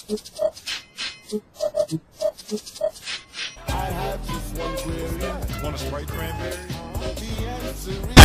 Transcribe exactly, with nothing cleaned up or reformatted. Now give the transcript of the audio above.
I have just one query. Want a Sprite cranberry? The answer